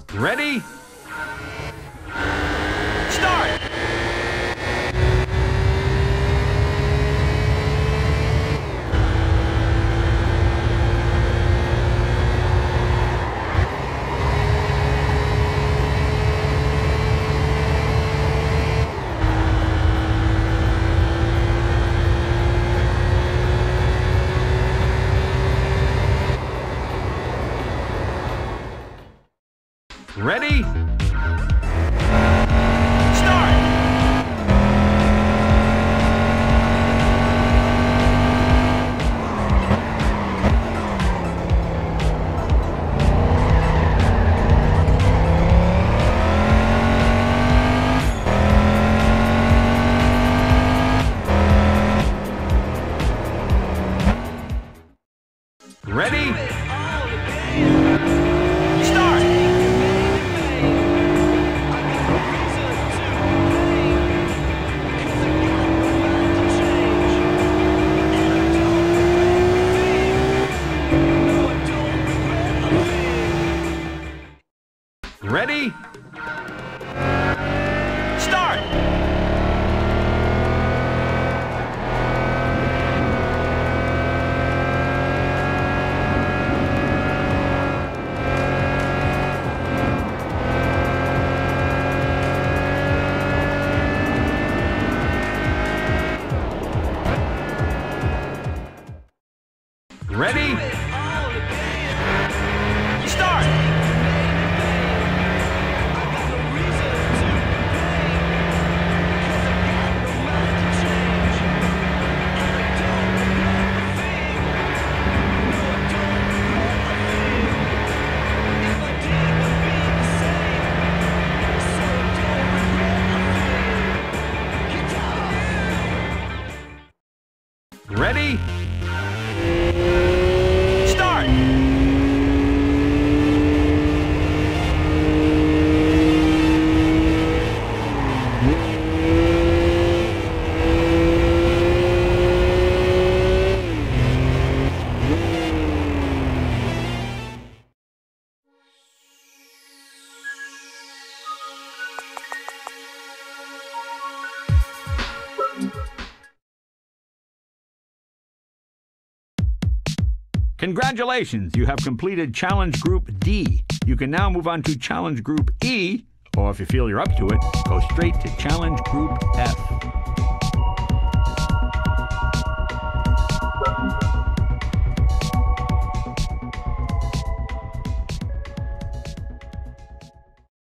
Ready? Start! Ready? Start! Ready? Start! Ready? Start! Ready? Start! Ready? Start! Congratulations, you have completed Challenge Group D. You can now move on to Challenge Group E, or if you feel you're up to it, go straight to Challenge Group F.